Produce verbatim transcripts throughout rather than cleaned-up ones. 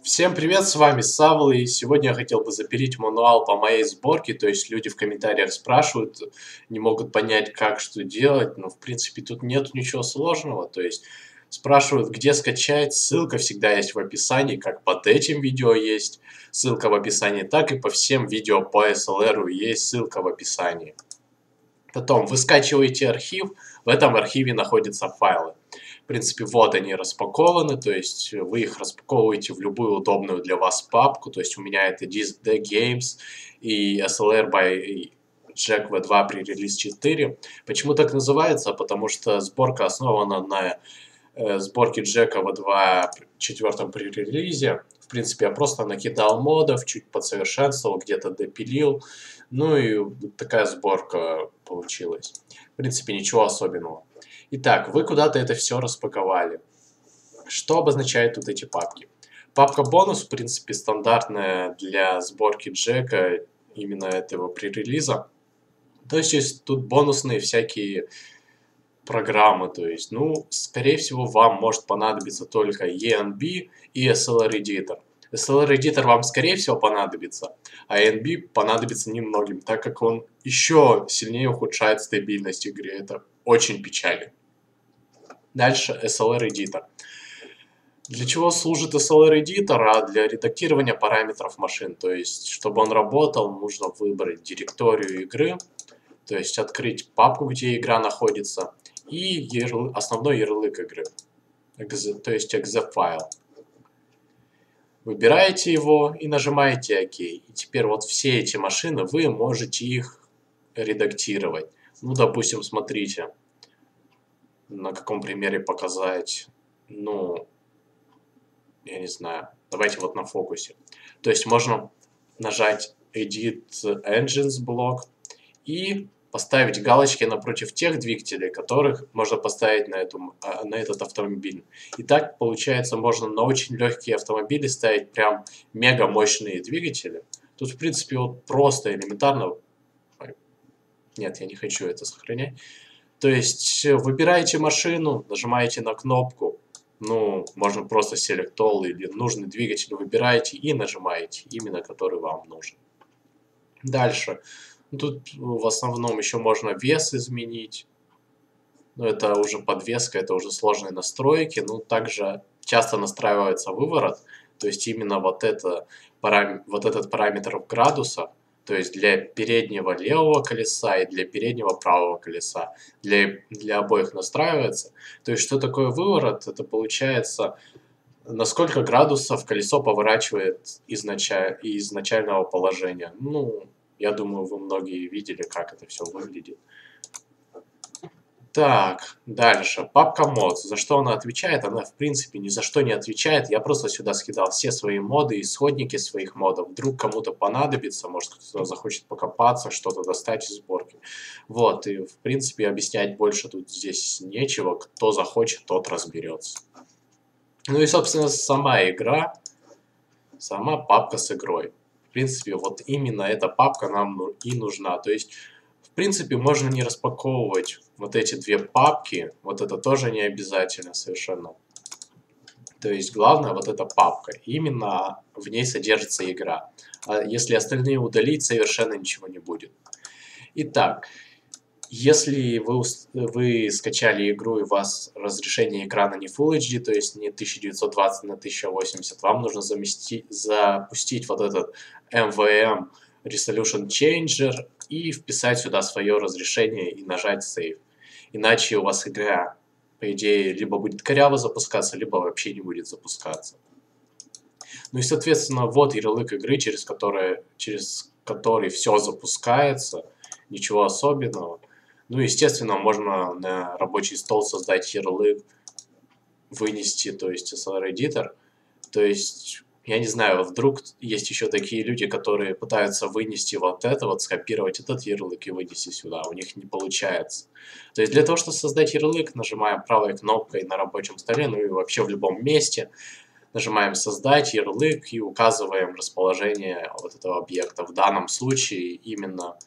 Всем привет, с вами Савл, и сегодня я хотел бы запилить мануал по моей сборке, то есть люди в комментариях спрашивают, не могут понять, как, что делать, но в принципе тут нет ничего сложного, то есть спрашивают, где скачать, ссылка всегда есть в описании, как под этим видео есть ссылка в описании, так и по всем видео по эс эл эр есть ссылка в описании. Потом вы скачиваете архив, в этом архиве находятся файлы. В принципе, вот они распакованы, то есть вы их распаковываете в любую удобную для вас папку. То есть у меня это Disk D Games и эс эл эр by Jack ви два Pre-Release четыре. Почему так называется? Потому что сборка основана на э, сборке Jack ви два четвертом пререлизе. В принципе, я просто накидал модов, чуть подсовершенствовал, где-то допилил. Ну и вот такая сборка получилась. В принципе, ничего особенного. Итак, вы куда-то это все распаковали. Что обозначают тут эти папки? Папка бонус, в принципе, стандартная для сборки Джека, именно этого пререлиза. То есть тут бонусные всякие программы, то есть, ну, скорее всего, вам может понадобиться только и эн би и эс эл эр Editor. эс эл эр Editor вам, скорее всего, понадобится, а и эн би понадобится немногим, так как он еще сильнее ухудшает стабильность игры. Это очень печально. Дальше эс эл эр Editor. Для чего служит эс эл эр Editor? А для редактирования параметров машин. То есть, чтобы он работал, нужно выбрать директорию игры, то есть открыть папку, где игра находится, и ярл... основной ярлык игры, то есть экзе файл. Выбираете его и нажимаете ОК. И теперь вот все эти машины, вы можете их редактировать. Ну, допустим, смотрите, на каком примере показать. Ну, я не знаю. Давайте вот на фокусе. То есть можно нажать Edit Engines блок и поставить галочки напротив тех двигателей, которых можно поставить на, эту, на этот автомобиль. И так, получается, можно на очень легкие автомобили ставить прям мега мощные двигатели. Тут, в принципе, вот просто элементарно... Нет, я не хочу это сохранять. То есть, выбираете машину, нажимаете на кнопку, ну, можно просто Select All или нужный двигатель выбираете и нажимаете, именно который вам нужен. Дальше. Тут в основном еще можно вес изменить. Но это уже подвеска, это уже сложные настройки. Ну, также часто настраивается выворот. То есть именно вот, это, вот этот параметр градуса. То есть для переднего левого колеса и для переднего правого колеса. Для, для обоих настраивается. То есть что такое выворот? Это получается, на сколько градусов колесо поворачивает изначаль, из начального положения. Ну, я думаю, вы многие видели, как это все выглядит. Так, дальше. Папка мод. За что она отвечает? Она, в принципе, ни за что не отвечает. Я просто сюда скидал все свои моды, исходники своих модов. Вдруг кому-то понадобится, может, кто-то захочет покопаться, что-то достать из сборки. Вот, и, в принципе, объяснять больше тут здесь нечего. Кто захочет, тот разберется. Ну и, собственно, сама игра, сама папка с игрой. В принципе, вот именно эта папка нам и нужна. То есть, в принципе, можно не распаковывать вот эти две папки. Вот это тоже не обязательно совершенно. То есть, главное вот эта папка. Именно в ней содержится игра. А если остальные удалить, совершенно ничего не будет. Итак, если вы, вы скачали игру и у вас разрешение экрана не Full эйч ди, то есть не тысяча девятьсот двадцать на тысяча восемьдесят, вам нужно заместить, запустить вот этот эм ви эм Resolution Changer и вписать сюда свое разрешение и нажать Save. Иначе у вас игра, по идее, либо будет коряво запускаться, либо вообще не будет запускаться. Ну и, соответственно, вот ярлык игры, через который, через который все запускается. Ничего особенного. Ну, естественно, можно на рабочий стол создать ярлык, вынести, то есть эс эл эр Editor. То есть, я не знаю, вдруг есть еще такие люди, которые пытаются вынести вот это, вот скопировать этот ярлык и вынести сюда. У них не получается. То есть, для того, чтобы создать ярлык, нажимаем правой кнопкой на рабочем столе, ну и вообще в любом месте. Нажимаем «Создать ярлык» и указываем расположение вот этого объекта. В данном случае именно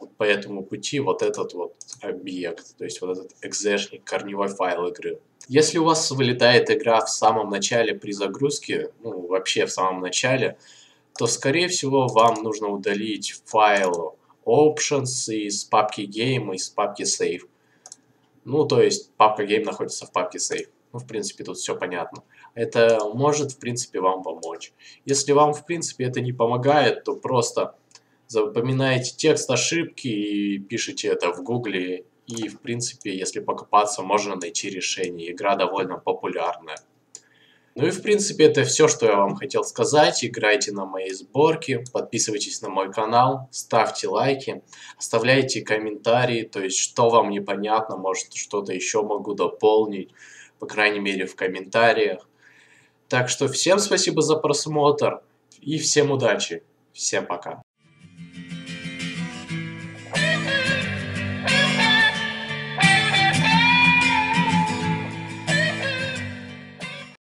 по этому пути вот этот вот объект, то есть вот этот экзешник, корневой файл игры. Если у вас вылетает игра в самом начале при загрузке, ну вообще в самом начале, то скорее всего вам нужно удалить файл options из папки game, из папки save. Ну то есть папка game находится в папке save. Ну в принципе тут все понятно. Это может в принципе вам помочь. Если вам в принципе это не помогает, то просто запоминаете текст ошибки и пишите это в гугле. И, в принципе, если покопаться, можно найти решение. Игра довольно популярная. Ну и, в принципе, это все, что я вам хотел сказать. Играйте на моей сборке, подписывайтесь на мой канал, ставьте лайки, оставляйте комментарии, то есть, что вам непонятно, может, что-то еще могу дополнить, по крайней мере, в комментариях. Так что всем спасибо за просмотр и всем удачи. Всем пока.